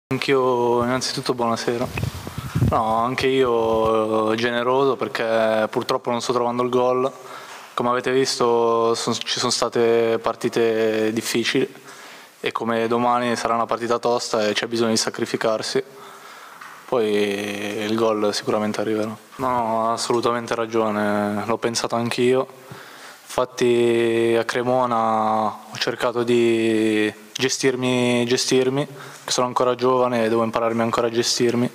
Anch'io innanzitutto buonasera. No, anche io generoso perché purtroppo non sto trovando il gol. Come avete visto ci sono state partite difficili e come domani sarà una partita tosta e c'è bisogno di sacrificarsi. Poi il gol sicuramente arriverà. No, ha assolutamente ragione, l'ho pensato anch'io. Infatti a Cremona ho cercato di gestirmi, che sono ancora giovane e devo impararmi ancora a gestirmi.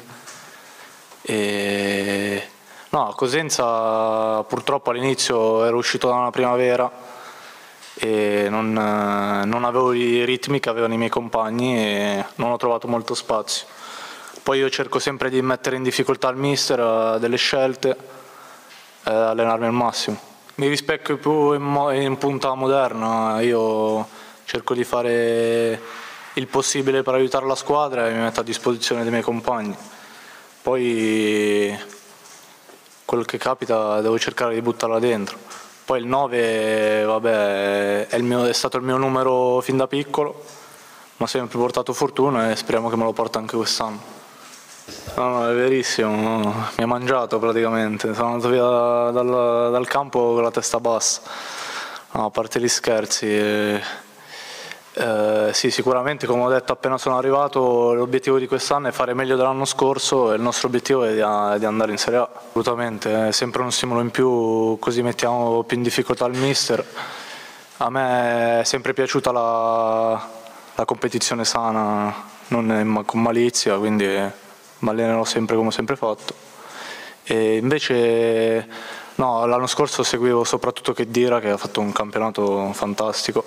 No, a Cosenza purtroppo all'inizio ero uscito da una primavera e non avevo i ritmi che avevano i miei compagni e non ho trovato molto spazio. Poi io cerco sempre di mettere in difficoltà il mister delle scelte e allenarmi al massimo. Mi rispecchio più in punta moderna, io cerco di fare il possibile per aiutare la squadra e mi metto a disposizione dei miei compagni. Poi quello che capita devo cercare di buttarla dentro. Poi il 9, vabbè, è stato il mio numero fin da piccolo, mi ha sempre portato fortuna e speriamo che me lo porta anche quest'anno. No, è verissimo, mi ha mangiato praticamente, sono andato via dal campo con la testa bassa. No, a parte gli scherzi, sì, sicuramente come ho detto appena sono arrivato l'obiettivo di quest'anno è fare meglio dell'anno scorso e il nostro obiettivo è di andare in Serie A. Assolutamente, è sempre uno stimolo in più, così mettiamo più in difficoltà il mister. A me è sempre piaciuta la competizione sana, non con malizia, quindi mi allenerò sempre come ho sempre fatto. E invece no, l'anno scorso seguivo soprattutto Khedira che ha fatto un campionato fantastico.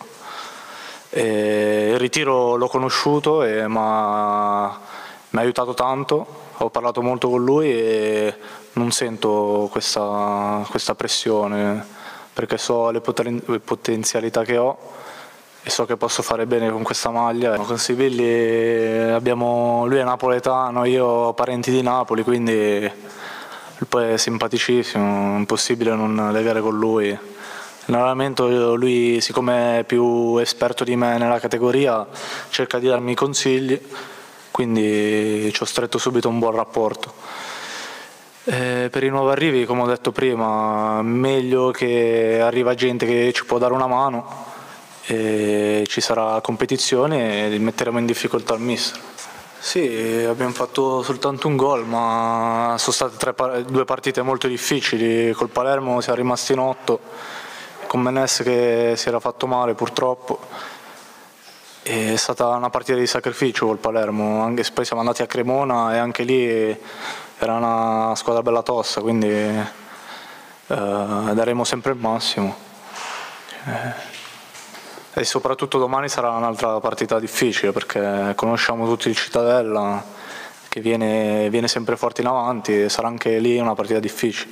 Il ritiro l'ho conosciuto e mi ha aiutato tanto, ho parlato molto con lui e non sento questa pressione perché so le potenzialità che ho e so che posso fare bene con questa maglia. Con Sibilli lui è napoletano, io ho parenti di Napoli, quindi poi è simpaticissimo, è impossibile non legare con lui. Nell'allenamento lui, siccome è più esperto di me nella categoria, cerca di darmi consigli, quindi ci ho stretto subito un buon rapporto. Per i nuovi arrivi, come ho detto prima, meglio che arriva gente che ci può dare una mano e ci sarà competizione e metteremo in difficoltà il mister. Sì, abbiamo fatto soltanto un gol, ma sono state due partite molto difficili. Col Palermo siamo rimasti in 8, con Menez che si era fatto male purtroppo. È stata una partita di sacrificio col Palermo, anche se poi siamo andati a Cremona e anche lì era una squadra bella tosta, quindi daremo sempre il massimo. E soprattutto domani sarà un'altra partita difficile perché conosciamo tutti il Cittadella che viene sempre forte in avanti e sarà anche lì una partita difficile.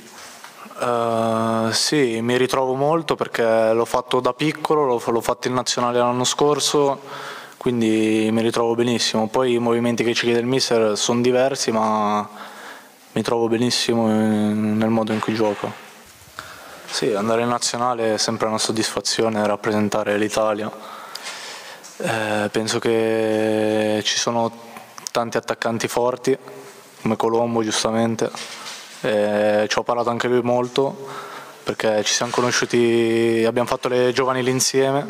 Sì, mi ritrovo molto perché l'ho fatto da piccolo, l'ho fatto in nazionale l'anno scorso, quindi mi ritrovo benissimo. Poi i movimenti che ci chiede il mister sono diversi, ma mi trovo benissimo nel modo in cui gioco. Sì, andare in nazionale è sempre una soddisfazione rappresentare l'Italia. Penso che ci sono tanti attaccanti forti, come Colombo giustamente. Ci ho parlato anche lui molto, perché ci siamo conosciuti, abbiamo fatto le giovanili insieme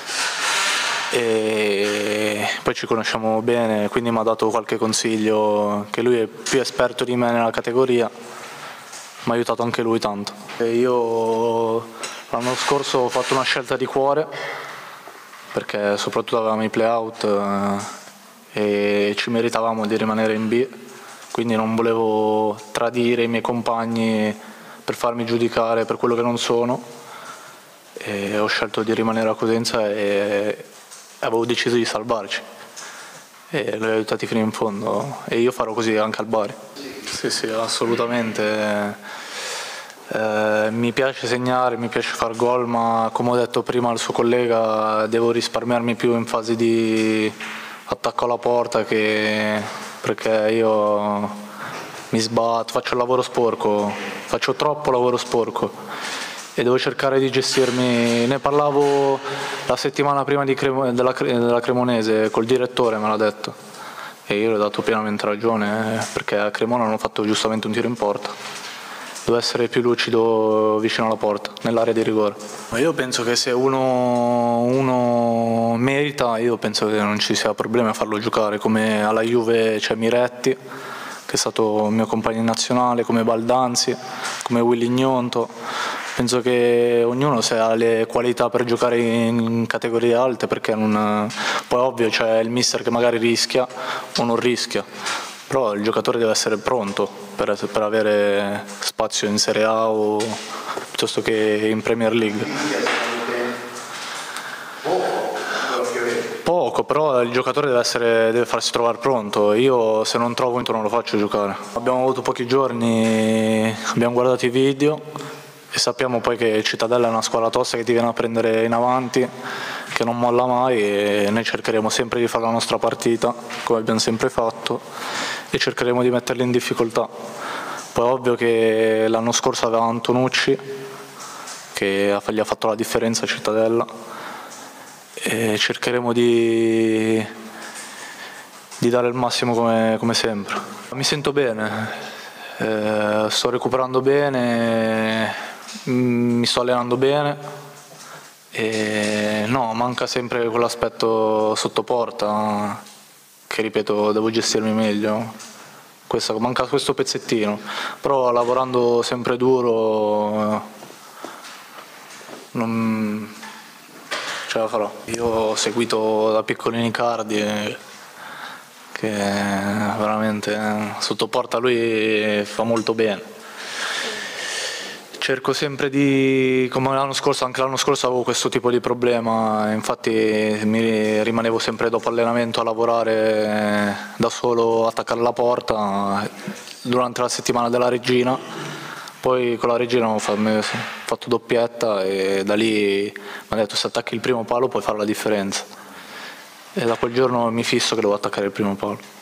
e poi ci conosciamo bene, quindi mi ha dato qualche consiglio, che lui è più esperto di me nella categoria. Mi ha aiutato anche lui tanto. Io l'anno scorso ho fatto una scelta di cuore perché soprattutto avevamo i play-out e ci meritavamo di rimanere in B, quindi non volevo tradire i miei compagni per farmi giudicare per quello che non sono e ho scelto di rimanere a Cosenza e avevo deciso di salvarci e li ho aiutati fino in fondo e io farò così anche al Bari. Sì, assolutamente. Mi piace segnare, mi piace far gol, ma come ho detto prima al suo collega devo risparmiarmi più in fase di attacco alla porta perché io mi sbatto, faccio il lavoro sporco, faccio troppo lavoro sporco e devo cercare di gestirmi. Ne parlavo la settimana prima della Cremonese col direttore, me l'ha detto. e io gli ho dato pienamente ragione, perché a Cremona hanno fatto giustamente un tiro in porta. Deve essere più lucido vicino alla porta, nell'area di rigore. Ma io penso che se uno merita, io penso che non ci sia problema a farlo giocare, come alla Juve c'è Miretti, che è stato il mio compagno in nazionale, come Baldanzi, come Willy Gnonto. Penso che ognuno, se ha le qualità per giocare in categorie alte, perché non... Poi ovvio c'è il mister che magari rischia o non rischia, però il giocatore deve essere pronto per avere spazio in Serie A o piuttosto che in Premier League. Poco, però il giocatore deve farsi trovare pronto. Io se non trovo non lo faccio giocare. Abbiamo avuto pochi giorni, abbiamo guardato i video e sappiamo poi che Cittadella è una squadra tosta che ti viene a prendere in avanti, che non molla mai, e noi cercheremo sempre di fare la nostra partita come abbiamo sempre fatto e cercheremo di metterli in difficoltà. Poi è ovvio che l'anno scorso aveva Antonucci che gli ha fatto la differenza a Cittadella e cercheremo di dare il massimo come sempre. Mi sento bene, sto recuperando bene, mi sto allenando bene e no, manca sempre quell'aspetto sotto porta che, ripeto, devo gestirmi meglio. Manca questo pezzettino, però lavorando sempre duro non ce la farò. Io ho seguito da piccolino Icardi, che veramente sotto porta lui fa molto bene. Cerco sempre come l'anno scorso, anche l'anno scorso avevo questo tipo di problema, infatti mi rimanevo sempre dopo allenamento a lavorare da solo, attaccare la porta durante la settimana della Regina, poi con la Regina ho fatto doppietta e da lì mi ha detto: se attacchi il primo palo puoi fare la differenza, e da quel giorno mi fisso che devo attaccare il primo palo.